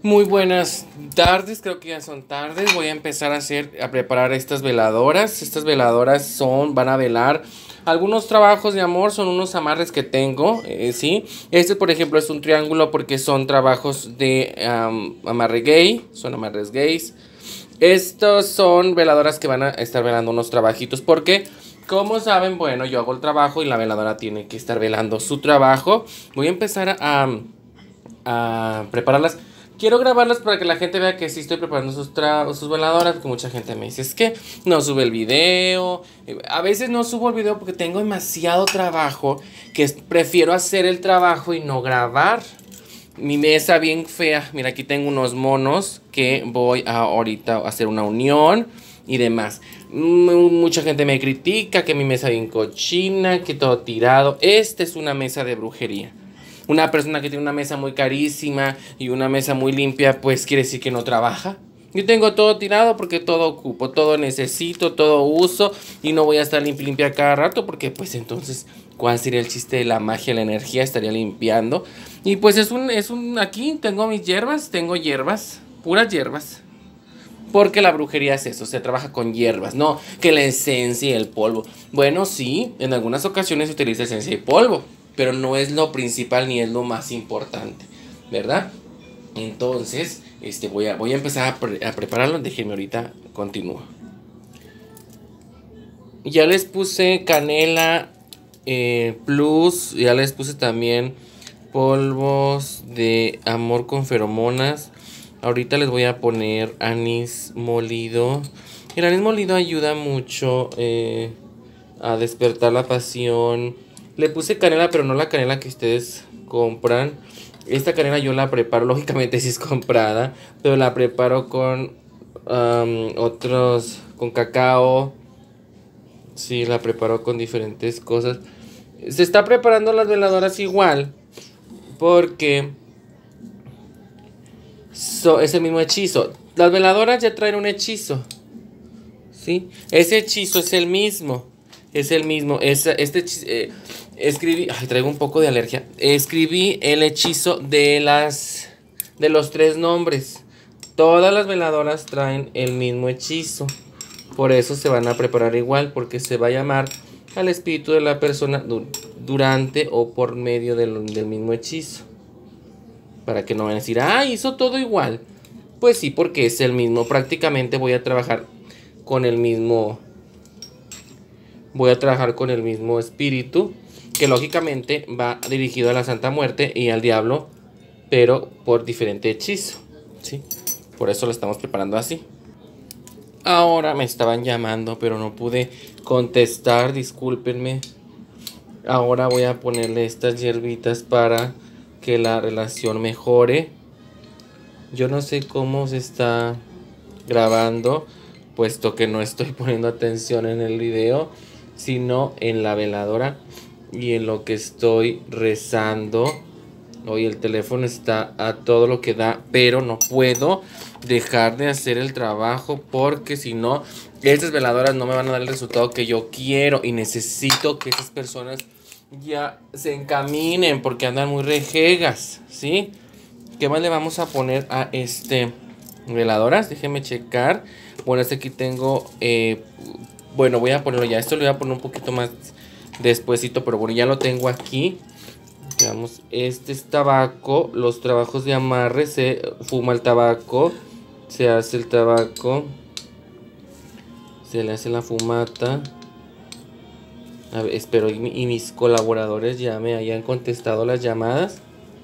Muy buenas tardes, creo que ya son tardes. Voy a empezar a preparar estas veladoras. Estas veladoras van a velar algunos trabajos de amor, son unos amarres que tengo, ¿sí? Este, por ejemplo, es un triángulo porque son trabajos de amarre gay, son amarres gays. Estos son veladoras que van a estar velando unos trabajitos porque, como saben, bueno, yo hago el trabajo y la veladora tiene que estar velando su trabajo. Voy a empezar a prepararlas. Quiero grabarlas para que la gente vea que sí estoy preparando sus veladoras, porque mucha gente me dice, es que no sube el video. A veces no subo el video porque tengo demasiado trabajo, que prefiero hacer el trabajo y no grabar. Mi mesa bien fea, mira, aquí tengo unos monos que voy a ahorita a hacer una unión y demás. Mucha gente me critica que mi mesa bien cochina, que todo tirado. Esta es una mesa de brujería. Una persona que tiene una mesa muy carísima y una mesa muy limpia, pues quiere decir que no trabaja. Yo tengo todo tirado porque todo ocupo, todo necesito, todo uso y no voy a estar limpia cada rato porque pues entonces, ¿cuál sería el chiste de la magia, la energía? Estaría limpiando. Y pues aquí tengo mis hierbas, tengo hierbas, puras hierbas. Porque la brujería es eso, se trabaja con hierbas, no que la esencia y el polvo. Bueno, sí, en algunas ocasiones se utiliza esencia y polvo, pero no es lo principal ni es lo más importante, ¿verdad? Entonces, voy a empezar a prepararlo. Déjenme ahorita continúo. Ya les puse canela plus, ya les puse también polvos de amor con feromonas. Ahorita les voy a poner anís molido. El anís molido ayuda mucho a despertar la pasión. Le puse canela, pero no la canela que ustedes compran. Esta canela yo la preparo, lógicamente si es comprada, pero la preparo con con cacao. Sí, la preparo con diferentes cosas. Se está preparando las veladoras igual, porque es el mismo hechizo. Las veladoras ya traen un hechizo, ¿sí? Ese hechizo es el mismo. Es el mismo. Escribí. Ay, traigo un poco de alergia. Escribí el hechizo de los 3 nombres. Todas las veladoras traen el mismo hechizo. Por eso se van a preparar igual. Porque se va a llamar al espíritu de la persona durante o por medio del mismo hechizo. Para que no vayan a decir, ah, hizo todo igual. Pues sí, porque es el mismo. Prácticamente voy a trabajar con el mismo. Voy a trabajar con el mismo espíritu, que lógicamente va dirigido a la Santa Muerte y al diablo, pero por diferente hechizo, ¿sí? Por eso lo estamos preparando así. Ahora me estaban llamando, pero no pude contestar, discúlpenme. Ahora voy a ponerle estas hierbitas para que la relación mejore. Yo no sé cómo se está grabando, puesto que no estoy poniendo atención en el video, sino en la veladora y en lo que estoy rezando. Hoy el teléfono está a todo lo que da, pero no puedo dejar de hacer el trabajo porque si no, estas veladoras no me van a dar el resultado que yo quiero y necesito que esas personas ya se encaminen porque andan muy rejegas, ¿sí? ¿Qué más le vamos a poner a veladoras? Déjenme checar. Bueno, aquí tengo bueno, voy a ponerlo ya. Esto lo voy a poner un poquito más despuesito, pero bueno, ya lo tengo aquí. Veamos, este es tabaco. Los trabajos de amarre, se fuma el tabaco, se hace el tabaco, se le hace la fumata. A ver, espero y mis colaboradores ya me hayan contestado las llamadas.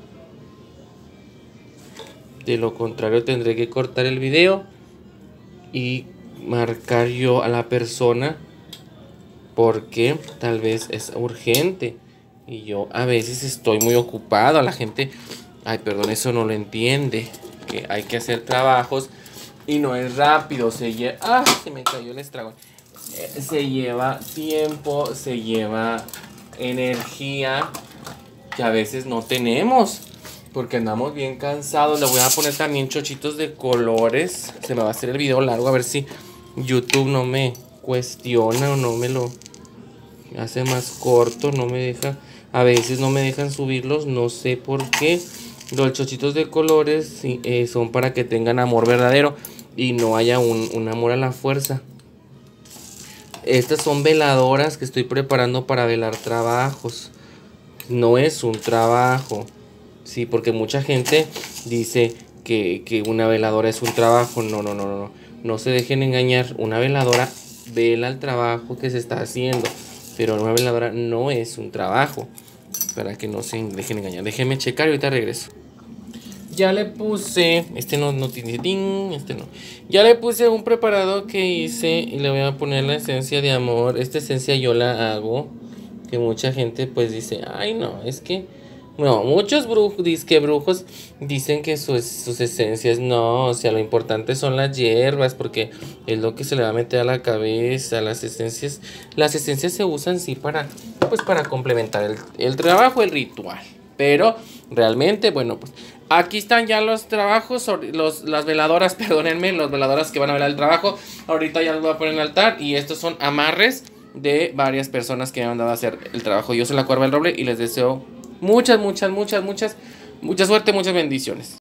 De lo contrario tendré que cortar el video y marcar yo a la persona porque tal vez es urgente y yo a veces estoy muy ocupado. La gente, ay, perdón, eso no lo entiende, que hay que hacer trabajos y no es rápido, se me cayó el estragón. Se lleva tiempo, se lleva energía que a veces no tenemos porque andamos bien cansados. Le voy a poner también chochitos de colores. Se me va a hacer el video largo, a ver si YouTube no me cuestiona o no me lo hace más corto. No me deja, a veces no me dejan subirlos, no sé por qué. Los chochitos de colores sí, son para que tengan amor verdadero y no haya un amor a la fuerza. Estas son veladoras que estoy preparando para velar trabajos. No es un trabajo. Sí, porque mucha gente dice que una veladora es un trabajo. No, no, no, no, no. No se dejen engañar. Una veladora vela el trabajo que se está haciendo. Pero una veladora no es un trabajo. Para que no se dejen engañar. Déjenme checar y ahorita regreso. Ya le puse, este no tiene ding, este no. Ya le puse un preparado que hice y le voy a poner la esencia de amor. Esta esencia yo la hago, que mucha gente pues dice, ay no, es que, no, muchos brujos dicen que sus esencias no, o sea, lo importante son las hierbas porque es lo que se le va a meter a la cabeza. Las esencias se usan sí para, pues para complementar el trabajo, el ritual. Pero realmente, bueno, pues aquí están ya los trabajos, las veladoras, perdónenme, las veladoras que van a velar el trabajo. Ahorita ya los voy a poner en el altar y estos son amarres de varias personas que me han dado a hacer el trabajo. Yo soy la Cuerva del Roble y les deseo mucha suerte, muchas bendiciones.